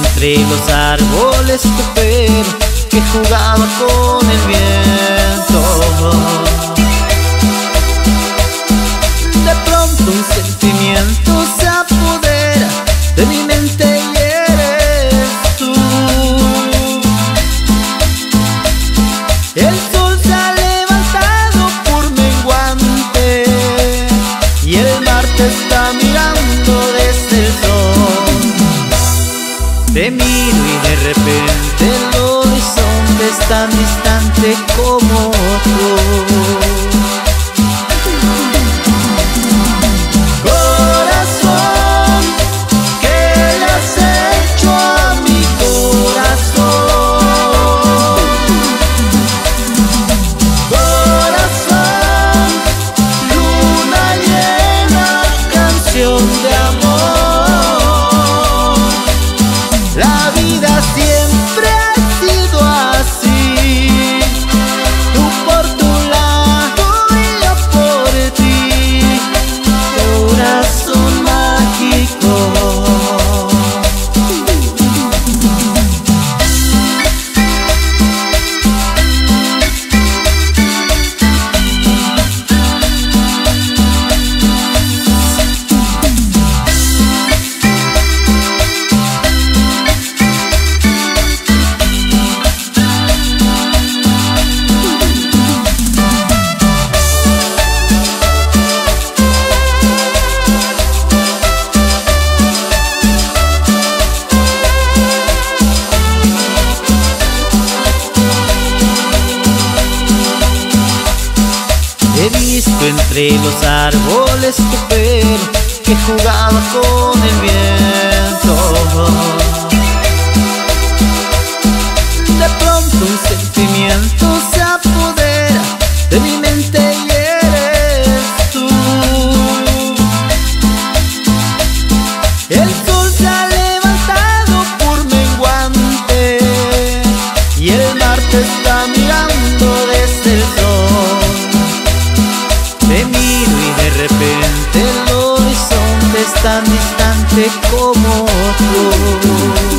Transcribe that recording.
entre los árboles tu pelo que jugaba con el viento. De pronto un sentimiento se apodera de mi mente y eres tú. El sol se ha levantado por menguante y el mar te está mirando desde el sol. Te miro y de repente el horizonte es tan distante como tú. De amor, la vida siempre ha sido así, tú por tu lado y yo por ti, corazón mágico. He visto entre los árboles tu pelo que jugaba con el viento. De pronto un sentimiento se apodera de mi mente y eres tú. El sol se ha levantado por menguante y el mar te está mirando desde el sol. Te miro y de repente el horizonte es tan distante como tú.